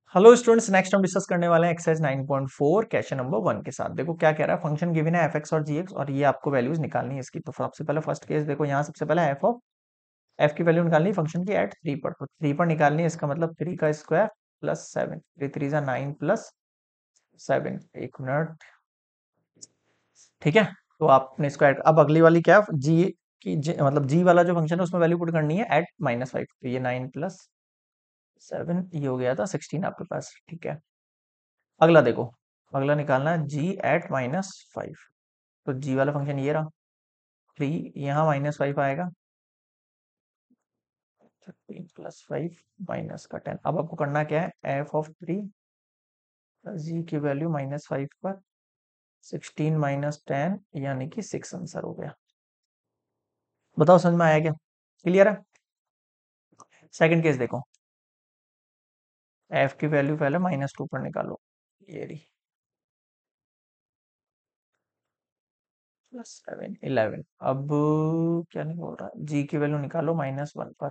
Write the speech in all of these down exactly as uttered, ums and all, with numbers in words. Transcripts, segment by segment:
Hello students, next हम discuss करने वाले हैं exercise nine point four question number one के साथ। देखो क्या कह रहा है, फंक्शन गिवन है एफ एक्स और जी एक्स और ये आपको वैल्यूज निकालनी है इसकी। तो सबसे पहले फर्स्ट केस देखो, यहाँ सबसे पहले एफ ऑफ एफ की वैल्यू निकालनी है फंक्शन की एट थ्री पर। तो थ्री पर निकालनी है, इसका मतलब थ्री का square plus seven, three three जा नाइन प्लस सेवन। एक मिनट, ठीक है। तो आपने स्क्वायर, अब अगली वाली क्या जी की जी, मतलब जी वाला जो फंक्शन है उसमें वैल्यू पुट करनी है एट माइनस फाइव। तो ये नाइन प्लस सेवन, ये हो गया था सिक्सटीन आपके पास, ठीक है। अगला देखो, अगला निकालना है जी एट माइनस फाइव। तो जी वाला फंक्शन ये रहा, थ्री यहाँ माइनस फाइव आएगा, थर्टीन प्लस फाइव माइनस का टेन। अब आपको करना क्या है, एफ ऑफ थ्री जी की वैल्यू माइनस फाइव पर सिक्सटीन माइनस टेन यानी कि सिक्स आंसर हो गया। बताओ समझ में आया क्या, क्लियर है। सेकंड केस देखो, एफ की वैल्यू पहले माइनस टू पर निकालो, ये रही प्लस सेवन इलेवन। अब क्या नहीं बोल रहा, जी की वैल्यू निकालो माइनस वन पर।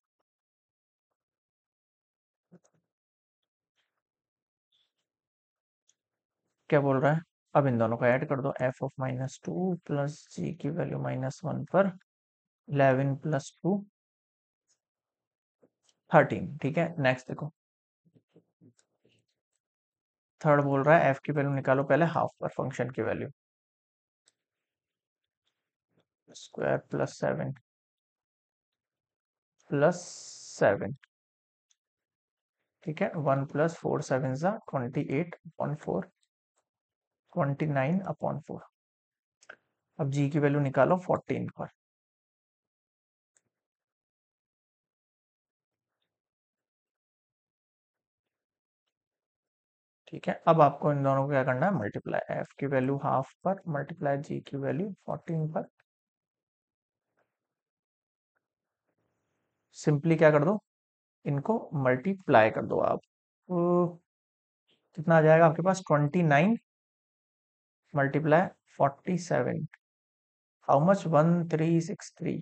क्या बोल रहा है, अब इन दोनों को ऐड कर दो, F of minus two plus G की वैल्यू माइनस वन पर इलेवन प्लस टू थर्टीन, ठीक है। नेक्स्ट देखो, थर्ड बोल रहा है एफ की वैल्यू निकालो पहले हाफ पर फंक्शन की value, square plus seven plus seven, ठीक है। वन प्लस फोर सेवन सा twenty eight upon four, twenty nine upon four. अब जी की वैल्यू निकालो फोर्टीन पर, ठीक है। अब आपको इन दोनों को क्या करना है, मल्टीप्लाई, एफ की वैल्यू हाफ पर मल्टीप्लाई जी की वैल्यू फोर्टीन पर। सिंपली क्या कर दो, इनको मल्टीप्लाई कर दो आप। तो कितना आ जाएगा आपके पास, twenty nine multiply forty seven, how much, one three six three.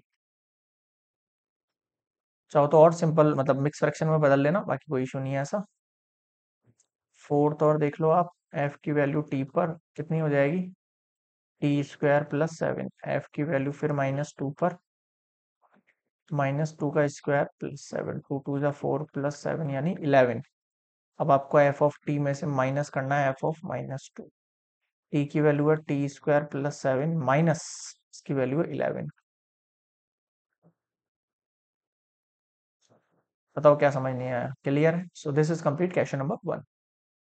चाहो तो और सिंपल, मतलब मिक्स फ्रैक्शन में बदल लेना, बाकी कोई इशू नहीं है ऐसा। फोर्थ और देख लो आप, एफ की वैल्यू टी पर कितनी हो जाएगी, T square plus seven. F की वैल्यू फिर माइनस टू पर, माइनस टू का square plus seven, two two जा फोर प्लस सेवन यानी इलेवन। अब आपको एफ ऑफ टी में से माइनस करना है F of minus two. T की वैल्यू है T square plus seven minus इसकी वैल्यू है इलेवन। बताओ क्या समझ नहीं आया, क्लियर है। So this is complete question number one.